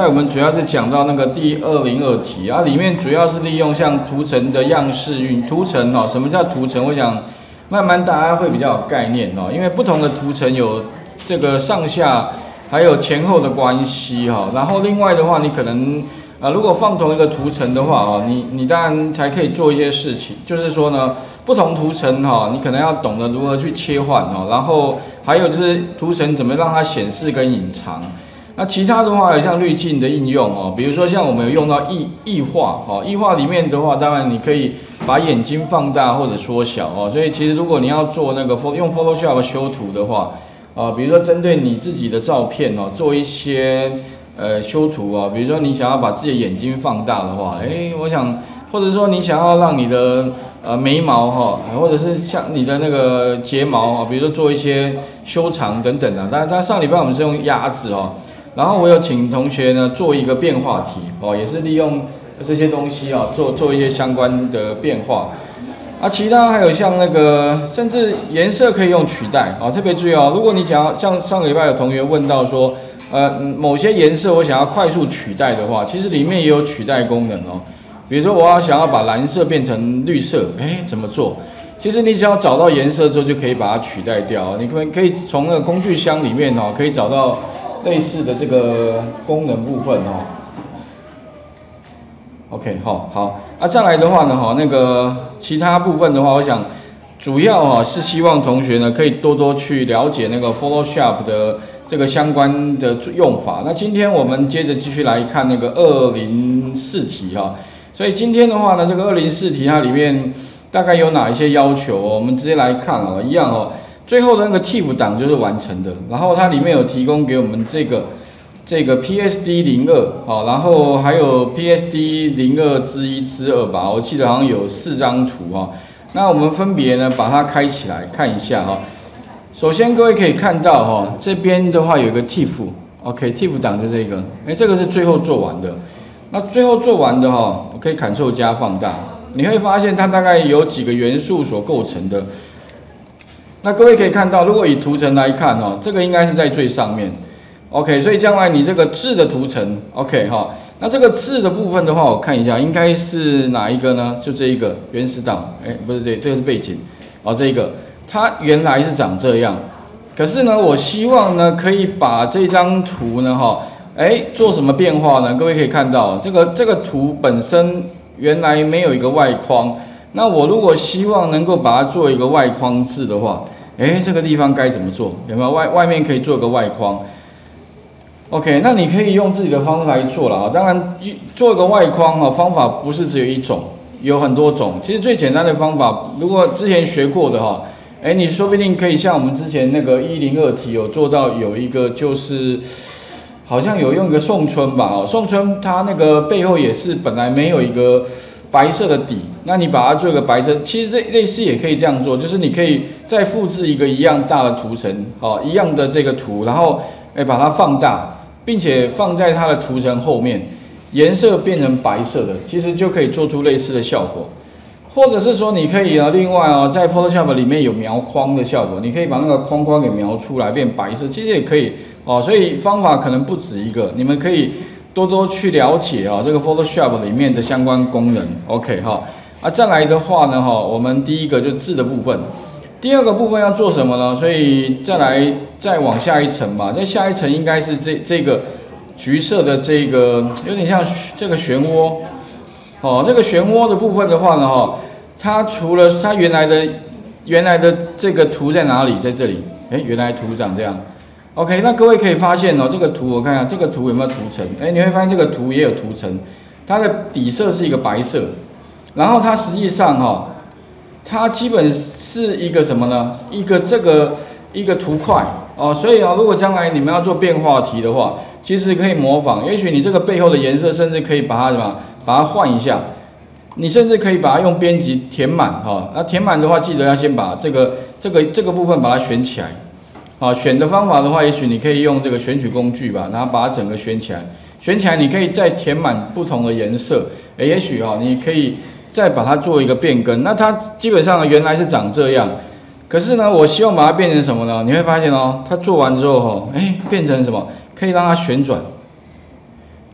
我们主要是讲到那个第202题啊，里面主要是利用像图层的样式运图层哦。什么叫图层？我想慢慢大家会比较有概念哦，因为不同的图层有这个上下还有前后的关系哈。然后另外的话，你可能如果放同一个图层的话哦，你当然才可以做一些事情，就是说呢，不同图层哈，你可能要懂得如何去切换哦，然后还有就是图层怎么让它显示跟隐藏。那其他的话，像滤镜的应用哦，比如说像我们有用到异化哦，异化里面的话，当然你可以把眼睛放大或者缩小哦。所以其实如果你要做那个用 Photoshop 修图的话，比如说针对你自己的照片哦，做一些修图啊，比如说你想要把自己的眼睛放大的话，我想或者说你想要让你的眉毛哈，或者是像你的那个睫毛啊，比如说做一些修长等等的。但上礼拜我们是用鸭子哦。然后我有请同学呢做一个变化题哦，也是利用这些东西啊做一些相关的变化。其他还有像那个甚至颜色可以用取代啊，特别注意哦，如果你想要像上个礼拜有同学问到说某些颜色我想要快速取代的话，其实里面也有取代功能哦。比如说我想要把蓝色变成绿色，怎么做？其实你只要找到颜色之后就可以把它取代掉。你可以从那个工具箱里面哦，可以找到类似的这个功能部分哦。OK， 好，再来的话呢，那个其他部分的话，我想主要是希望同学呢可以多多去了解那个 Photoshop 的这个相关的用法。那今天我们接着继续来看那个204题哈。所以今天的话呢，这个204题它里面大概有哪一些要求我们直接来看哦，一样哦。最后的那个 TIFF 档就是完成的，然后它里面有提供给我们这个 PSD02 然后还有 PSD02之1之2吧，我记得好像有4张图那我们分别呢把它开起来看一下首先各位可以看到这边的话有一个 TIFF，TIFF 档就这个，这个是最后做完的。那最后做完的我可以 Ctrl 加放大，你会发现它大概有几个元素所构成的。那各位可以看到，如果以图层来看这个应该是在最上面 ，OK， 所以将来你这个字的图层 ，OK 那这个字的部分的话，我看一下应该是哪一个呢？就这一个原始档，不是这个是背景，这个它原来是长这样，可是呢，我希望呢可以把这张图呢做什么变化呢？各位可以看到，这个图本身原来没有一个外框。那我如果希望能够把它做一个外框字的话，这个地方该怎么做？有没有外面可以做个外框 ？OK， 那你可以用自己的方式来做了当然，做一个外框方法不是只有一种，有很多种。其实最简单的方法，如果之前学过的你说不定可以像我们之前那个102题有做到有一个就是好像有用一个宋春吧宋春它那个背后也是本来没有一个白色的底，那你把它做一个白色，其实类似也可以这样做，就是你可以再复制一个一样大的图层，一样的这个图，然后把它放大，并且放在它的图层后面，颜色变成白色的，其实就可以做出类似的效果。或者是说你可以另外在 Photoshop 里面有描框的效果，你可以把那个框框给描出来变白色，其实也可以所以方法可能不止一个，你们可以多多去了解这个 Photoshop 里面的相关功能 ，OK 再来的话呢我们第一个就字的部分，第二个部分要做什么呢？所以再往下一层吧，在下一层应该是这个橘色的这个有点像这个漩涡这个漩涡的部分的话呢它除了它原来的这个图在哪里？在这里，原来图长这样。OK， 那各位可以发现这个图我看一下，这个图有没有图层？你会发现这个图也有图层，它的底色是一个白色，然后它实际上它基本是一个什么呢？一个图块所以如果将来你们要做变化题的话，其实可以模仿，也许你这个背后的颜色甚至可以把它换一下，你甚至可以把它用编辑填满那填满的话，记得要先把这个部分把它选起来。选的方法的话，也许你可以用这个选取工具吧，然后把它整个选起来。选起来，你可以再填满不同的颜色。也许你可以再把它做一个变更。那它基本上原来是长这样，可是呢，我希望把它变成什么呢？你会发现它做完之后变成什么？可以让它旋转。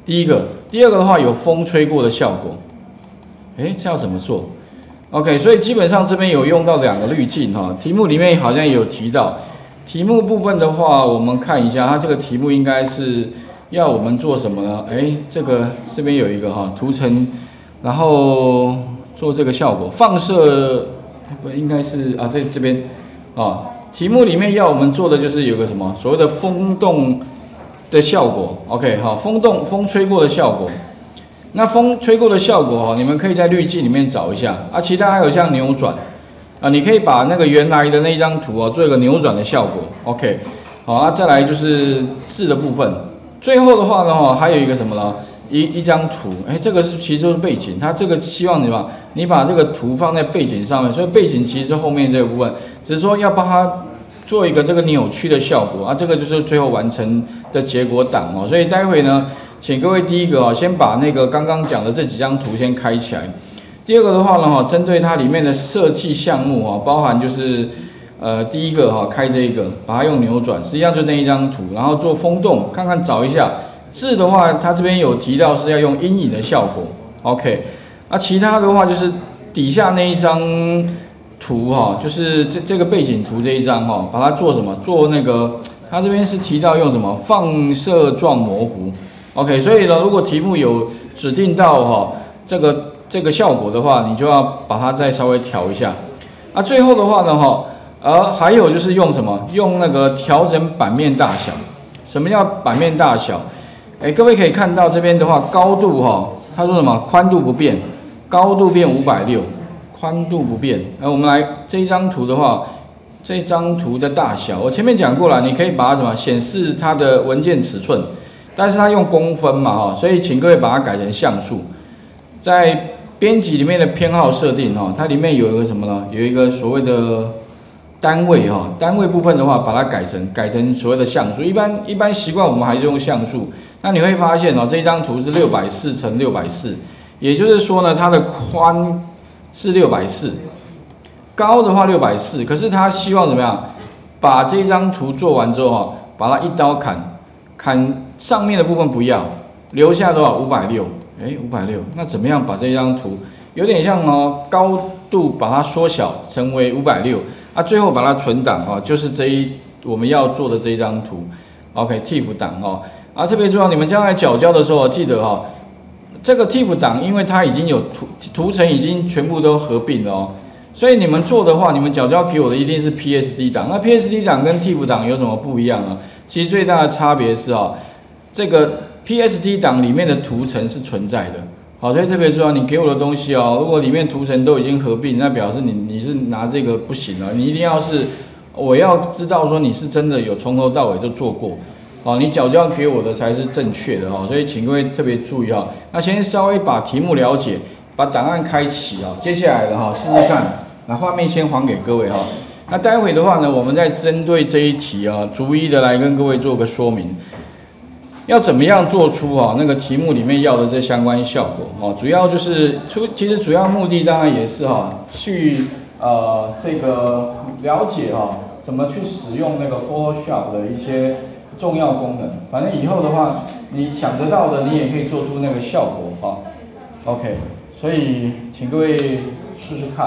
第一个，第二个的话有风吹过的效果。这要怎么做 ？OK， 所以基本上这边有用到2个滤镜哈，题目里面好像有提到。题目部分的话，我们看一下，它这个题目应该是要我们做什么呢？这边有一个哈图层，然后做这个效果放射，不应该是啊，这边啊，题目里面要我们做的就是有个什么所谓的风动的效果 ，OK 好，风吹过的效果。那风吹过的效果你们可以在滤镜里面找一下啊，其他还有像扭转。你可以把那个原来的那一张图做一个扭转的效果 ，OK， 好，再来就是字的部分，最后的话呢，还有一个什么呢？一张图，这个其实就是背景，它这个希望你把这个图放在背景上面，所以背景其实是后面这个部分，只是说要帮它做一个这个扭曲的效果这个就是最后完成的结果档所以待会呢，请各位第一个先把那个刚刚讲的这几张图先开起来。第二个的话呢，针对它里面的设计项目包含就是第一个开这一个，把它用扭转，实际上就那一张图，然后做风动，看看找一下字的话，它这边有提到是要用阴影的效果 ，OK， 其他的话就是底下那一张图就是这个背景图这一张把它做什么？做那个，它这边是提到用什么放射状模糊 ，OK， 所以呢，如果题目有指定到这个效果的话，你就要把它再稍微调一下。最后的话呢，还有就是用什么？用那个调整版面大小。什么叫版面大小？各位可以看到这边的话，高度它说什么？宽度不变，高度变560，宽度不变。我们来这一张图的话，这张图的大小，我前面讲过了，你可以把它显示它的文件尺寸，但是它用公分嘛所以请各位把它改成像素。在编辑里面的偏好设定它里面有一个什么呢？有一个所谓的单位单位部分的话，把它改成所谓的像素。一般习惯我们还是用像素。那你会发现这一张图是640乘640，也就是说呢，它的宽是640，高的话640。可是他希望怎么样？把这张图做完之后把它一刀砍上面的部分不要，留下多少？560。560，那怎么样把这张图有点像高度把它缩小成为560最后把它存档就是我们要做的这一张图 ，OK TIFF 档特别重要，你们将来缴交的时候记得这个 TIFF 档，因为它已经有图层已经全部都合并了所以你们做的话，你们缴交给我的一定是 PSD 档。那 PSD 档跟 TIFF 档有什么不一样呢？其实最大的差别是这个 PSD 档里面的图层是存在的，所以特别重要，你给我的东西如果里面图层都已经合并，那表示你是拿这个不行了，你一定要是我要知道说你是真的有从头到尾都做过，你缴交给我的才是正确的所以请各位特别注意那先稍微把题目了解，把档案开启接下来的试试看，那画面先还给各位那待会的话呢，我们再针对这一题逐一的来跟各位做个说明。要怎么样做出那个题目里面要的这相关效果主要就是其实主要目的当然也是去这个了解怎么去使用那个 Photoshop 的一些重要功能。反正以后的话，你想得到的你也可以做出那个效果OK， 所以请各位试试看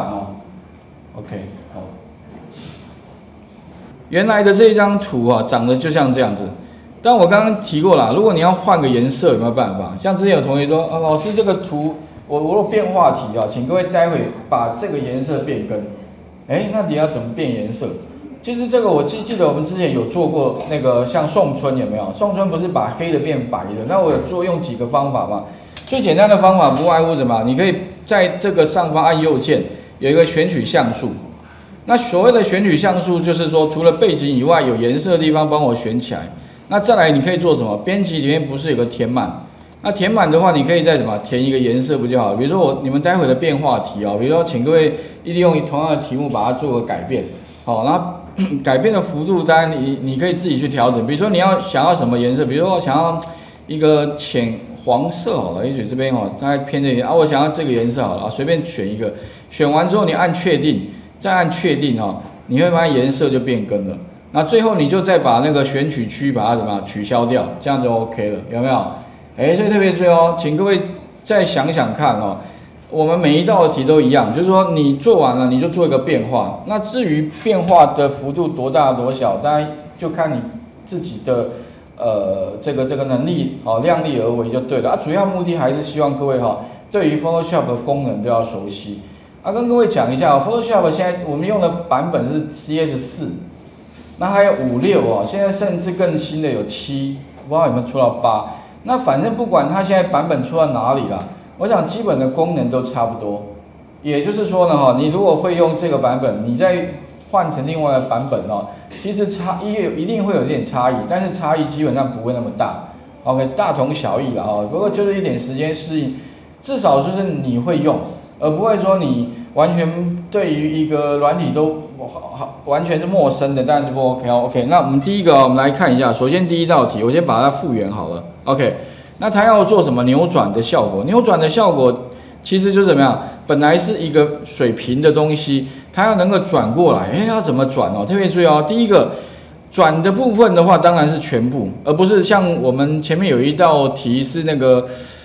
OK 好。原来的这张图长得就像这样子。但我刚刚提过了，如果你要换个颜色，有没有办法？像之前有同学说，老师这个图，我有变化题请各位待会把这个颜色变更。那你要怎么变颜色？其实这个我记得我们之前有做过那个像宋春有没有？宋春不是把黑的变白的？那我有用几个方法嘛？最简单的方法不外乎什么？你可以在这个上方按右键，有一个选取像素。那所谓的选取像素，就是说除了背景以外，有颜色的地方帮我选起来。那再来你可以做什么？编辑里面不是有个填满？那填满的话，你可以再填一个颜色不就好？比如说你们待会的变化题比如说请各位一定用同样的题目把它做个改变，然后改变的幅度当然你可以自己去调整。比如说你想要什么颜色？比如说我想要一个浅黄色好了，也许这边大概偏这个我想要这个颜色好了，随便选一个，选完之后你按确定，再按确定你会发现颜色就变更了。那最后你就再把那个选取区把它取消掉，这样就 OK 了，有没有？ 所以特别注意哦，请各位再想想看哦，我们每一道的题都一样，就是说你做完了你就做一个变化，那至于变化的幅度多大多小，当然就看你自己的这个能力量力而为就对了主要目的还是希望各位对于 Photoshop 的功能都要熟悉跟各位讲一下Photoshop 现在我们用的版本是 CS4， 那还有5、6现在甚至更新的有7，不知道有没有出到8。那反正不管它现在版本出到哪里啦，我想基本的功能都差不多。也就是说呢你如果会用这个版本，你再换成另外的版本其实一定会有点差异，但是差异基本上不会那么大。OK， 大同小异啦不过就是一点时间适应，至少就是你会用，而不会说你完全对于一个软体都完全是陌生的，但是不 OK。那我们第一个我们来看一下，首先第一道题，我先把它复原好了。OK， 那它要做什么扭转的效果？扭转的效果其实就是怎么样？本来是一个水平的东西，它要能够转过来，要怎么转特别注意第一个转的部分的话，当然是全部，而不是像我们前面有一道题是那个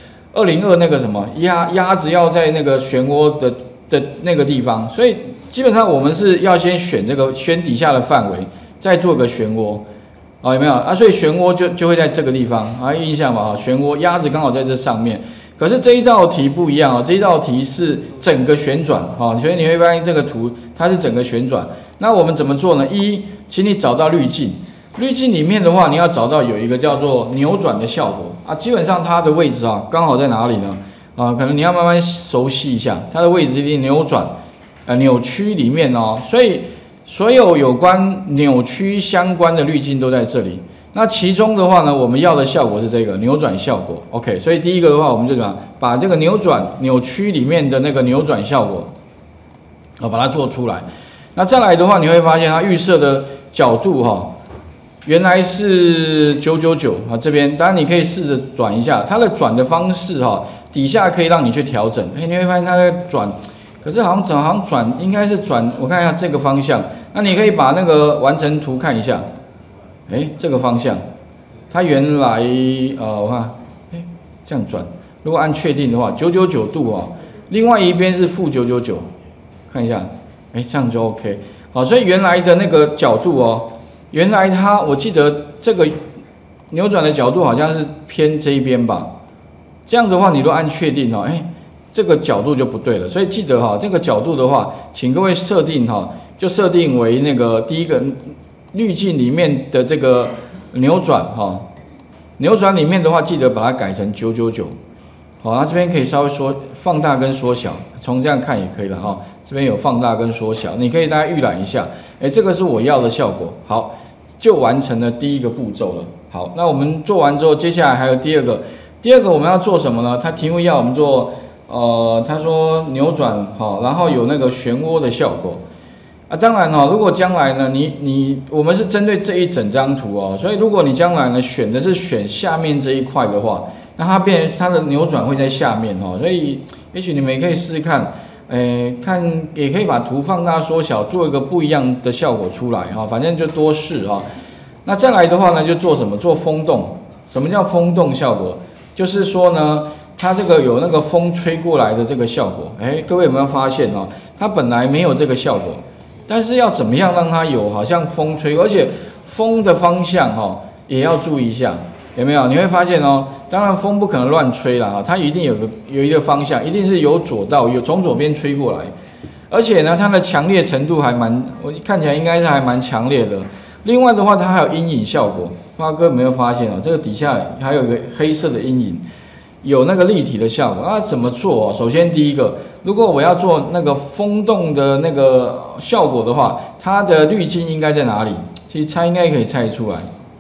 202那个什么鸭子要在那个漩涡的那个地方，所以基本上我们是要先选这个圈底下的范围，再做个漩涡有没有所以漩涡就会在这个地方印象嘛漩涡鸭子刚好在这上面。可是这一道题不一样这一道题是整个旋转所以你会发现这个图它是整个旋转。那我们怎么做呢？请你找到滤镜，滤镜里面的话你要找到有一个叫做扭转的效果基本上它的位置刚好在哪里呢可能你要慢慢熟悉一下，它的位置一定扭转扭曲里面所以所有有关扭曲相关的滤镜都在这里。那其中的话呢，我们要的效果是这个扭转效果 OK， 所以第一个的话我们就把这个扭曲里面的那个扭转效果把它做出来。那再来的话你会发现它预设的角度原来是999这边当然你可以试着转一下，它的转的方式底下可以让你去调整你会发现它在转，可是好像转应该是转，我看一下这个方向，那你可以把那个完成图看一下这个方向它原来我看这样转，如果按确定的话999度另外一边是负999，看一下这样就 OK 所以原来的那个角度原来我记得这个扭转的角度好像是偏这一边吧，这样的话你都按确定这个角度就不对了。所以记得这个角度的话请各位设定就设定为那个第一个滤镜里面的这个扭转扭转里面的话记得把它改成999那这边可以稍微放大跟缩小，从这样看也可以了这边有放大跟缩小，你可以大家预览一下这个是我要的效果。好，就完成了第一个步骤了。好，那我们做完之后接下来还有第二个我们要做什么呢？它题目要我们做他说扭转然后有那个漩涡的效果当然如果将来呢我们是针对这一整张图所以如果你将来呢选的是选下面这一块的话，那它的扭转会在下面所以也许你们也可以试试看看也可以把图放大缩小，做一个不一样的效果出来反正就多试那再来的话呢就做什么？做风洞。什么叫风洞效果？就是说呢它这个有那个风吹过来的这个效果各位有没有发现它本来没有这个效果，但是要怎么样让它有好像风吹，而且风的方向也要注意一下，有没有？你会发现当然风不可能乱吹啦它一定有一个方向，一定是由左到右，从左边吹过来，而且呢它的强烈程度我看起来应该是还蛮强烈的。另外的话它还有阴影效果，花哥有没有发现这个底下还有一个黑色的阴影，有那个立体的效果怎么做首先第一个，如果我要做那个风洞的那个效果的话，它的滤镜应该在哪里？其实猜应该可以猜出来。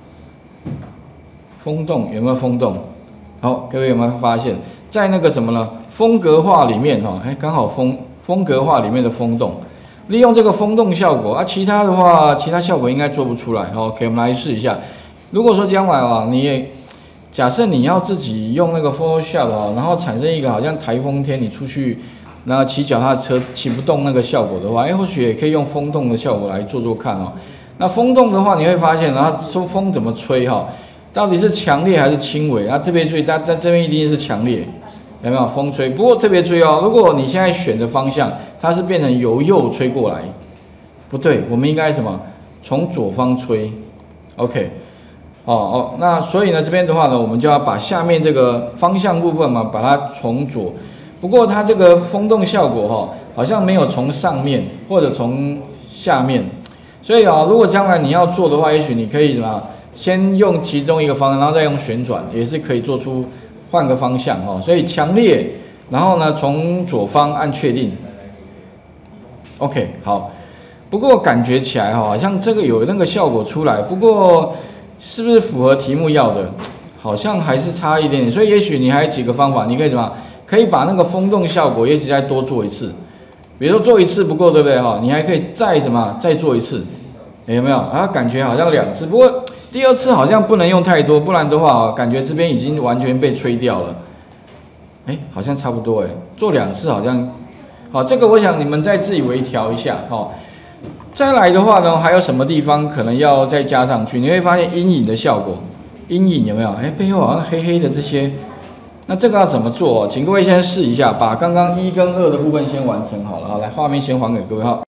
风洞有没有风洞？好，各位有没有发现，在那个什么呢？风格化里面刚好风格化里面的风洞，利用这个风洞效果其他的话，其他效果应该做不出来OK， 我们来试一下。如果说将来你也假设你要自己用那个 Photoshop 然后产生一个好像台风天你出去然后骑脚踏车骑不动那个效果的话或许也可以用风洞的效果来做做看那风洞的话你会发现说风怎么吹到底是强烈还是轻微？啊，特别注意，在这边一定是强烈，有没有风吹？不过特别注意哦，如果你现在选的方向它是变成由右吹过来，不对，我们应该什么？从左方吹 ，OK。那所以呢，这边的话呢，我们就要把下面这个方向部分嘛，把它从左。不过它这个风动效果好像没有从上面或者从下面，所以如果将来你要做的话，也许你可以什么，先用其中一个方向，然后再用旋转，也是可以做出换个方向所以强烈，然后呢从左方按确定 ，OK 好。不过感觉起来好像这个有那个效果出来，不过是不是符合题目要的？好像还是差一点点，所以也许你还有几个方法，你可以什么？可以把那个风动效果也许再多做一次，比如说做一次不够，对不对你还可以再什么？再做一次，有没有？感觉好像2次，不过第2次好像不能用太多，不然的话感觉这边已经完全被吹掉了。好像差不多做2次好像好，这个我想你们再自己微调一下再来的话呢，还有什么地方可能要再加上去？你会发现阴影的效果，阴影有没有？背后好像黑黑的这些，那这个要怎么做请各位先试一下，把刚刚1跟2的部分先完成好了。好，来画面先还给各位